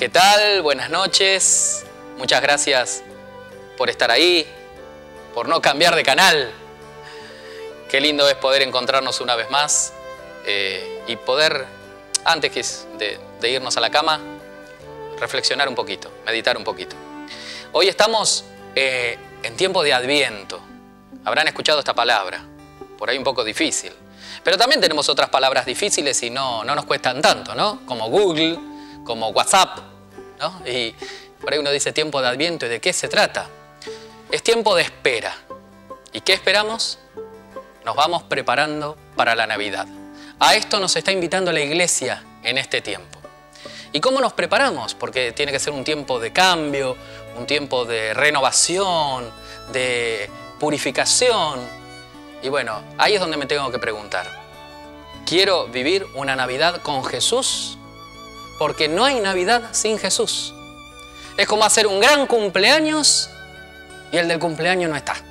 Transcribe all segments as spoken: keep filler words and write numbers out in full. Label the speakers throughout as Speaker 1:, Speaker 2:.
Speaker 1: ¿Qué tal? Buenas noches. Muchas gracias por estar ahí, por no cambiar de canal. Qué lindo es poder encontrarnos una vez más eh, y poder, antes de, de irnos a la cama, reflexionar un poquito, meditar un poquito. Hoy estamos eh, en tiempo de Adviento. Habrán escuchado esta palabra, por ahí un poco difícil. Pero también tenemos otras palabras difíciles y no, no nos cuestan tanto, ¿no? Como Google, como WhatsApp, ¿no? Y por ahí uno dice tiempo de Adviento, ¿y de qué se trata? Es tiempo de espera. ¿Y qué esperamos? Nos vamos preparando para la Navidad. A esto nos está invitando la Iglesia en este tiempo. ¿Y cómo nos preparamos? Porque tiene que ser un tiempo de cambio, un tiempo de renovación, de purificación. Y bueno, ahí es donde me tengo que preguntar. ¿Quiero vivir una Navidad con Jesús? Porque no hay Navidad sin Jesús. Es como hacer un gran cumpleaños y el del cumpleaños no está.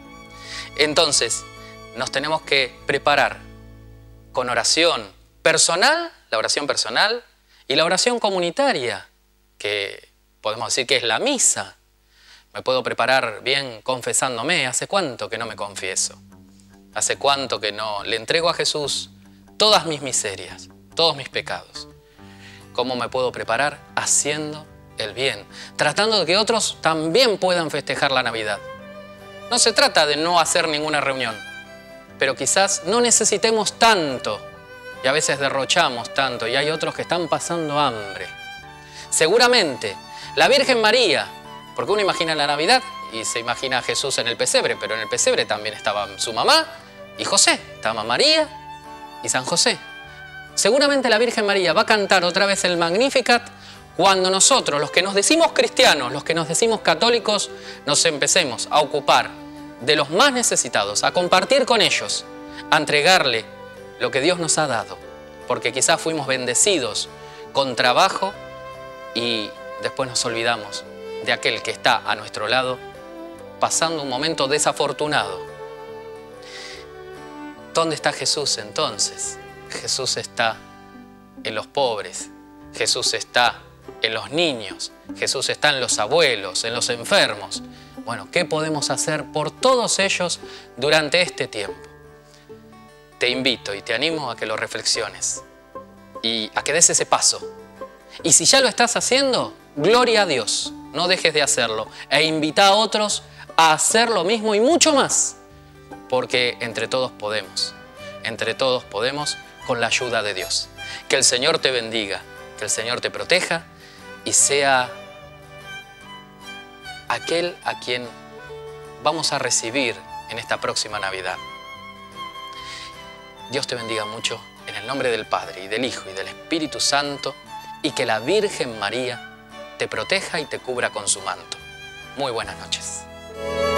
Speaker 1: Entonces, nos tenemos que preparar con oración personal, la oración personal, y la oración comunitaria, que podemos decir que es la misa. Me puedo preparar bien confesándome. ¿Hace cuánto que no me confieso? ¿Hace cuánto que no le entrego a Jesús todas mis miserias, todos mis pecados? ¿Cómo me puedo preparar? Haciendo el bien, tratando de que otros también puedan festejar la Navidad. No se trata de no hacer ninguna reunión, pero quizás no necesitemos tanto y a veces derrochamos tanto y hay otros que están pasando hambre. Seguramente la Virgen María, porque uno imagina la Navidad y se imagina a Jesús en el pesebre, pero en el pesebre también estaba su mamá y José, estaba María y San José. Seguramente la Virgen María va a cantar otra vez el Magnificat cuando nosotros, los que nos decimos cristianos, los que nos decimos católicos, nos empecemos a ocupar de los más necesitados, a compartir con ellos, a entregarle lo que Dios nos ha dado, porque quizás fuimos bendecidos con trabajo y después nos olvidamos de aquel que está a nuestro lado pasando un momento desafortunado. ¿Dónde está Jesús entonces? Jesús está en los pobres, Jesús está en los niños, Jesús está en los abuelos, en los enfermos. Bueno, ¿qué podemos hacer por todos ellos durante este tiempo? Te invito y te animo a que lo reflexiones y a que des ese paso. Y si ya lo estás haciendo, gloria a Dios, no dejes de hacerlo e invita a otros a hacer lo mismo y mucho más, porque entre todos podemos, entre todos podemos con la ayuda de Dios. Que el Señor te bendiga, que el Señor te proteja y sea aquel a quien vamos a recibir en esta próxima Navidad. Dios te bendiga mucho en el nombre del Padre y del Hijo y del Espíritu Santo y que la Virgen María te proteja y te cubra con su manto. Muy buenas noches.